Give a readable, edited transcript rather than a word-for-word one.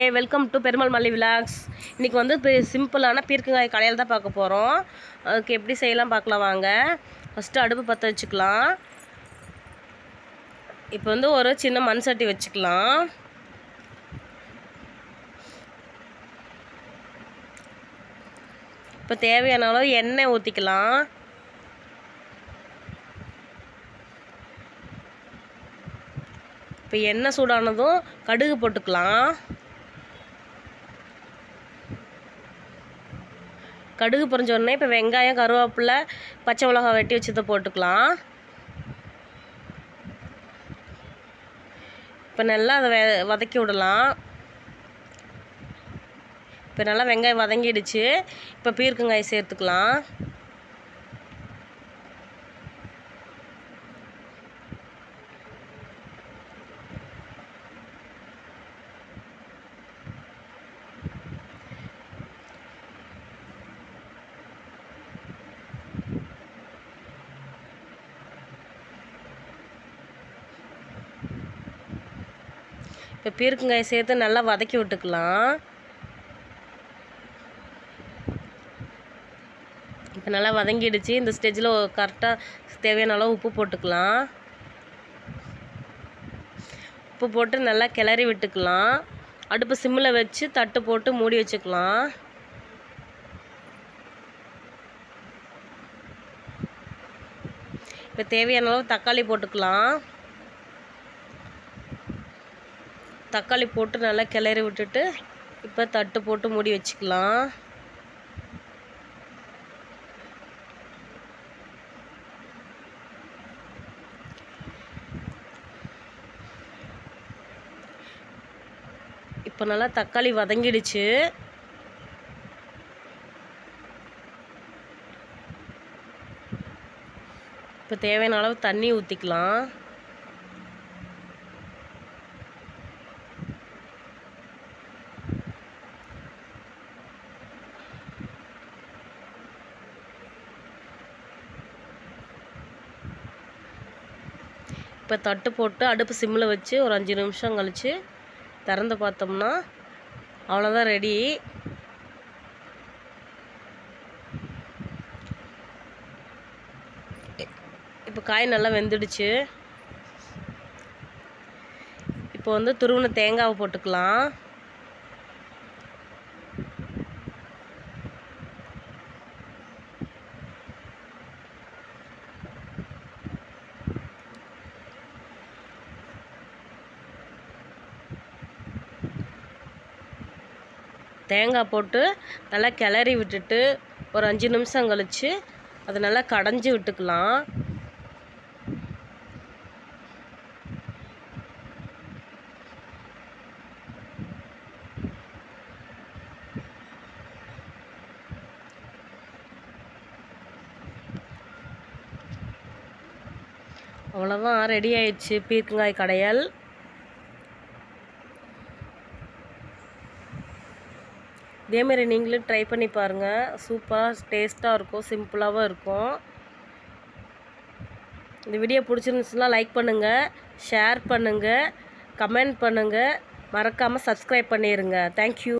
Welcome to பெருமாள்மல்லி vlogs. இன்றைக்கி வந்து சிம்பிளான பீர்க்கங்காய் கடையில் தான் பார்க்க போகிறோம். அதுக்கு எப்படி செய்யலாம் பார்க்கலாம் வாங்க. ஃபஸ்ட்டு அடுப்பு பற்ற வச்சுக்கலாம். இப்போ வந்து ஒரு சின்ன மண் சட்டி வச்சுக்கலாம். இப்போ தேவையான அளவு எண்ணெய் ஊற்றிக்கலாம். இப்போ எண்ணெய் சூடானதும் கடுகு போட்டுக்கலாம். கடுகு பொரிஞ்ச உடனே இப்போ வெங்காயம், கருவேப்பிலை, பச்சை மிளகாய் வெட்டி வச்சதை போட்டுக்கலாம். இப்போ நல்லா அதை வதக்கி விடலாம். இப்போ நல்லா வெங்காயம் வதங்கிடுச்சு. இப்போ பீர்க்கங்காய் சேர்த்துக்கலாம். இப்போ பீர்க்கங்காய் சேர்த்து நல்லா வதக்கி விட்டுக்கலாம். இப்போ நல்லா வதங்கிடுச்சு. இந்த ஸ்டேஜில் கரெக்டாக தேவையான அளவு உப்பு போட்டுக்கலாம். உப்பு போட்டு நல்லா கிளறி விட்டுக்கலாம். அடுப்பு சிம்மில் வச்சு தட்டு போட்டு மூடி வச்சுக்கலாம். இப்போ தேவையான அளவு தக்காளி போட்டுக்கலாம். தக்காளி போட்டு நல்லா கிளறி விட்டுட்டு இப்போ தட்டு போட்டு மூடி வச்சுக்கலாம். இப்போ நல்லா தக்காளி வதங்கிடுச்சு. இப்போ தேவையான அளவு தண்ணி ஊற்றிக்கலாம். இப்போ தட்டு போட்டு அடுப்பு சிம்மில் வச்சு ஒரு 5 நிமிஷம் கழித்து திறந்து பார்த்தோம்னா அவ்வளோதான் ரெடி. இப்போ காய் நல்லா வெந்துடுச்சு. இப்போ வந்து துருவின தேங்காவை போட்டுக்கலாம். தேங்காய் போட்டு நல்லா கிளறி விட்டுட்டு ஒரு 5 நிமிஷம் கழித்து அதை நல்லா கடைஞ்சி விட்டுக்கலாம். அவ்வளோதான் ரெடி ஆயிடுச்சு பீர்க்கங்காய் கடையல். இதேமாரி நீங்களும் ட்ரை பண்ணி பாருங்கள். சூப்பராக டேஸ்ட்டாக இருக்கும், சிம்பிளாகவும் இருக்கும். இந்த வீடியோ பிடிச்சிருந்துச்சுன்னா லைக் பண்ணுங்கள், ஷேர் பண்ணுங்கள், கமெண்ட் பண்ணுங்கள், மறக்காமல் சப்ஸ்கிரைப் பண்ணிடுங்க. தேங்க்யூ.